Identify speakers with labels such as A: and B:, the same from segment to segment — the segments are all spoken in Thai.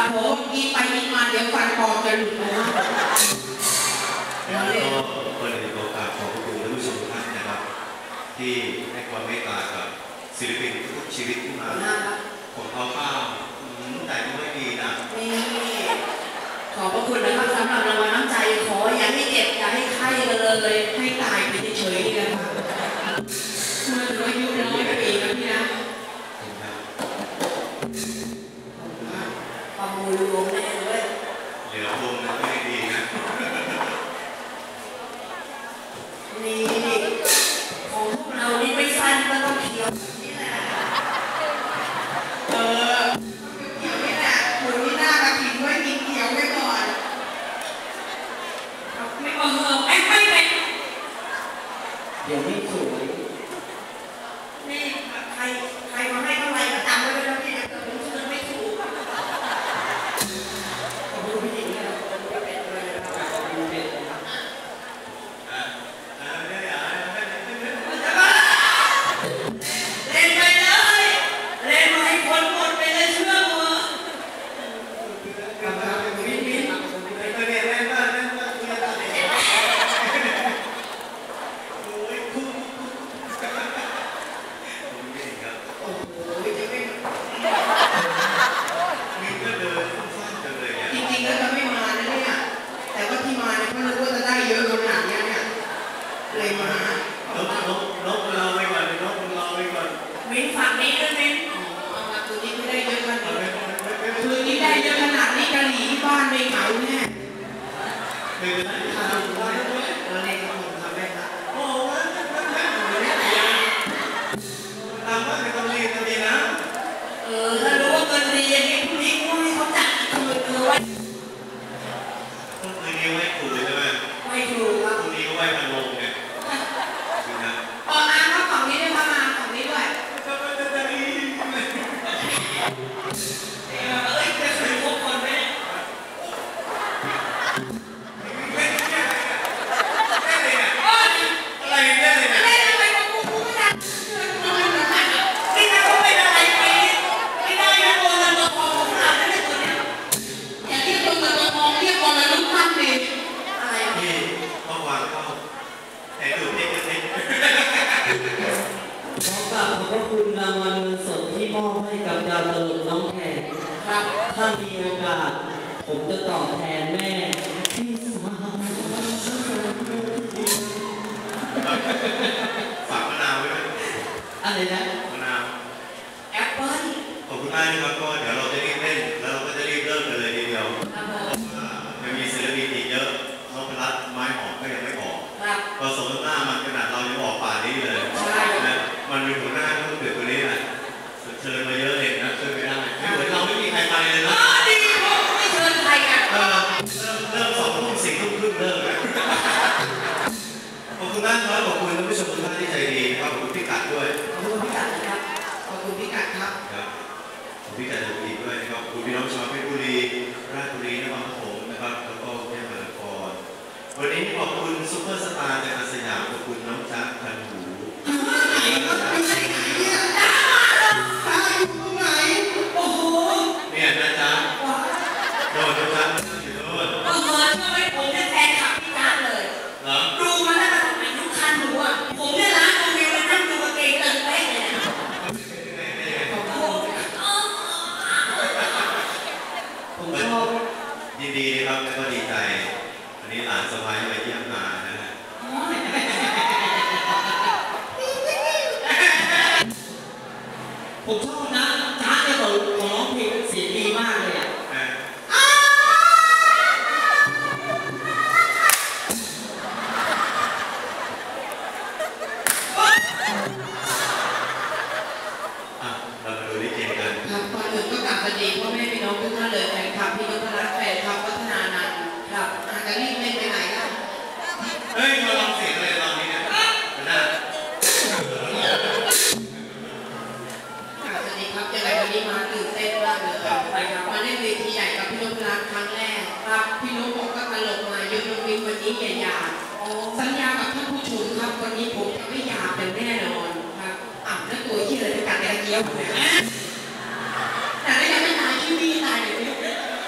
A: ผมกินไปกินมาเดี๋ยวฟันปลอมจะหลุดนะ
B: ก็เปิดในโอกาสของคุณและผู้ชมทุกท่านนะครับที่ให้ความเมตตากับศิลปินทุกชีวิตที่มาของเขาข้าวแต่ก็ไม่ดีนะ
A: นี่ขอบพระคุณนะครับสำหรับรางวัลน้ำใจขออย่าให้เจ็บอย่าให้ไข้เลยให้ตายไปเฉยๆเลยค่ะเมื่อถึงอายุ100 ปีนะพี่นะประมูลรวมแน่เลย
B: เหลือวงนั้นไม่ดีนะ
A: นี่ของพวกเรานี่ไม่สั้นก็ต้องเขียวนี่แหละเขียวนี่แหละคุณนี่หน้ากระถิ่นไว้กินเขียวไว้ก่อนไม่เป็น
C: เดี๋ยวไม่สวย
A: นี่ใครมาให้เท่าไหร่ก็จำไว้เลยนะพี่เกิดผมชื่อไม่ถูกขอบคุณพี่หญิงนะเป็นเลยขอบคุณเป็นเล่นไปเลยเล่นมาให้คนหมดไปเลยเชื่อมือมิ้นฝั่งนี้ด้วยมิ้นเอามาตัวนี้ไม่ได้เยอะขนาดนี้คืนนี้ได้เยอะขนาดนี้กะหรี่ที่บ้านไม่เหงาแน่ทำว่าเราเล่นกับผมทำได้ครับโอ้ย
B: ทำว่าเป็นคนดีคนดีนะ
A: ถ้ารู้ว่าเงินดีอย่างนี้พรุ่งนี้กูให้เขาจัดคืนไว้
B: คืนนี้ไว้ครูใช่ไหม
A: ไม่ครูครับ
B: พรุ่งนี้ก็ไว้พันลงเนี่ย
A: อ่านมาฝั่งนี้ด้วยครับมาฝั่งนี้ด้วยจะคืนพวกคนไหม
B: อะไรเนี่ย
A: เล่นอะไรกับกูไม่ได้นี่ถ้าเขาเป็นอะไรไปไม่ได้นะตัวเงินตัวทองของเราไม่ได้ตัวเนี้ยอย่าเรียกตัวเงินตัวทองเรียกตัวเงินลูกพันดิอะไร
B: พี่เมื่อวานเข้าแต่ดูเด็กเด็ก
C: ขอกราบขอบพระคุณรางวัลเงินสดที่มอบให้กับดาวตลกน้องแขก
A: ครับ
C: ถ้ามีโอกาสผมจะตอบแทนแม่ที่สาว
B: ฝากมะนาวไว้ด้วย
C: อะไรนะ
B: มะนาว
A: แอปเปิ้ล
B: ขอบคุณมากนะครับก็เดี๋ยวเราจะรีบเล่นแล้วเราก็จะรีบเริ่มกันเลยทีเดียวยังมีศิลปินอีกเยอะน้องพลัดไม้หอมก็ยังไม่ออกผสมหน้ามันขนาดเรายังออกป่านี้เลยนะมันมีหัวหน้าก็เกิดตัวนี้แหละเชิญมาเยอะเลยนะเชิญไม่ได้ไม่เหมือนเราไม่มีใครไปเลยนะ
A: ดีไม่เชิญใครอ่ะ
B: เริ่ม2 ทุ่ม4 ทุ่มครึ่งเริ่มขอบคุณมากครับขอบคุณท่านผู้ชมทุกท่านที่ใจดีครับขอบคุณพี่กัดด้วย
A: ขอบคุณพี่กัดนะครับขอบคุณพี่กัดครับ
B: ขอบคุณพี่กัดอีกด้วยนะครับขอบคุณพี่น้องชาวเพชรบุรีราชบุรีนครปฐมนะครับแล้วก็แยกมหานครวันนี้ขอบคุณซุปเปอร์สตาร์จากอาสยามขอบคุณน้องจ๊ะพันหูเนี่ยนะจ๊ะโดนนะจ๊ะอยู่โน่น
A: ทำไมผมเนี่ยแฟนคลับพี่จ๊ะเลยดูมาตั้งแต่สมัยยุคคันหนูอ่ะผมเนี่ยร้านดูวิวเลยนั่งดูกางเกงเติมแป้งเลย
C: ผมชอบ
B: ยินดีครับแล้วก็ดีใจอันนี้หลานสะพ้ายไปเยี่ยมมานะฮะ
C: ผมชอบนะจ๊ะเนี่ยเขาร้องเพลงเสียงดีมากเลยอ่ะ
B: เรามาดูลิเกกัน
A: ครับก่อนอื่นก็กลับสวัสดีพ่อแม่พี่น้องทุกท่านเลยแฟนคลับพี่นพรัตน์แฟนคลับวัฒนานันท์ครับอาจจะรีบเล่นไปไหนล่ะ
B: เฮ้ยมาลองเสียงอะไรลองนี้นะนะ
A: สวัสดีครับยังไงวันนี้มาตื่นเต้นมากเลยมาเล่นเวทีใหญ่กับพี่นพรัตน์ครั้งแรกครับพี่นพบอกก็ตลกมาเยอะๆวันนี้อย่าสัญญากับท่านผู้ชมครับวันนี้ผมจะไม่หยาบเป็นแน่นอนครับแล้วตัวที่เลยไปกัดแกเกี้ยวเลยแต่ได้ยังไม่ตายชื่อพี่ตายเลย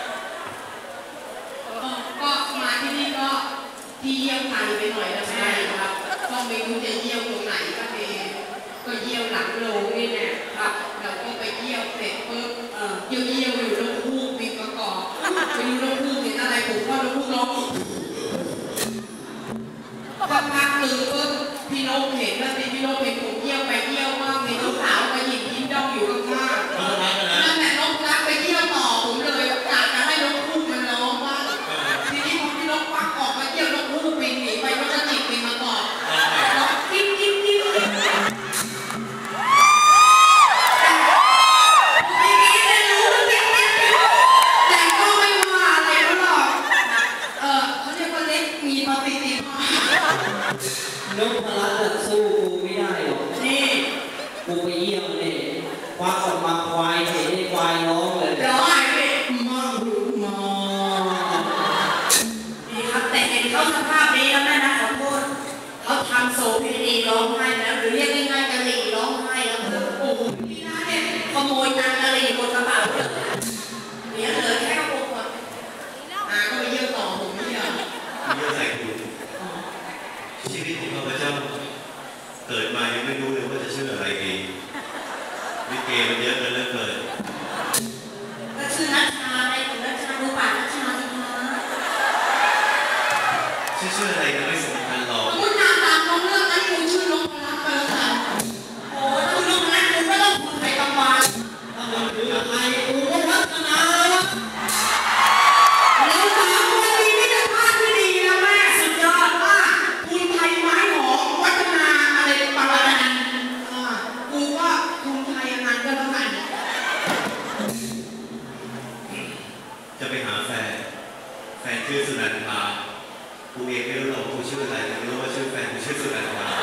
A: ตื่นปุ๊บพี่นกเห็นแล้วสิพี่นกเห็นผมเยี่ยวไปเยี่ยวมากมีน้องสาวมาหยิบยิ้มย่องอยู่ข้างๆนั่นแหละนกรักไปเยี่ยวต่อผมเลยกะจะให้นกคู่มันร้องบ้างทีนี้พอพี่นกปักออกมาเยี่ยวนกคู่บินหนีไปนกกระจิบบินมาก่อนนกกิ๊บกิ๊บกิ๊บกิ๊บทีนี้ได้รู้ว่ากิ๊บกิ๊บกิ๊บแต่ก็ไม่ว่าอะไรหรอกเขาเรียกว่าเล็กมีประสิทธิภาพ
C: นพรัตน์สู้กูไม่ได้หรอก
A: นี่
C: กูไปเยี่ยมเนี่ยควักออกมาควายเห็นไอ้ควายร้องเลย
A: ร้อยเลยมาหูมา
D: นี่ครับแต่เห็นเขาสภาพนี้แล้วแม่นะขอโทษเขาทำโสเภณีร้องไห้แล้วหรือเรียกง่ายๆกะหรี่ร้องไห้แล้วคือ
A: โอ้โหนี่นะเนี่ย
D: ขโมยตังกะหรี่บนกระเป๋าเลยเหลือแค่กระปุกหมด
A: ก็ไปเยี่ยมต่อผมไม่ยอม
B: เยอะใส่คุณชีวิตของข้าพเจ้าเกิดมายังไม่รู้เลยว่าจะชื่ออะไรดีลิเกมันเยอะเกินเหลือเกิน
D: ก็ชื่อนัชชาไงถึงนัชชาดูป่านัชชาสิคะ
B: ชื่ออะไรก็ไม่สำคัญหรอก
A: มึงนานตามน้องเรื่องนั้นกูชื่อนพรัตน์ไปแล้วกัน
D: โอ้ยคุณลุงนั้นคุณก็ต้องคุณไปกำวาน
C: ถ้ามันคืออะไรกูก็พัฒนาแล้ว
A: แล้วสามคนนี้ไม่ได้พลาดที่ดีนะแม่สุดยอดว่าคุณไทยไม้หอมวัฒนาอะไรประมาณนั้นกูว่าคุณไทยอนันต์ก็แล้วกัน
B: จะไปหาแฟนชื่อสุนันทากูเองไม่รู้หรอกว่ากูชื่ออะไรแต่รู้ว่าชื่อแฟนกูชื่อสุนันทา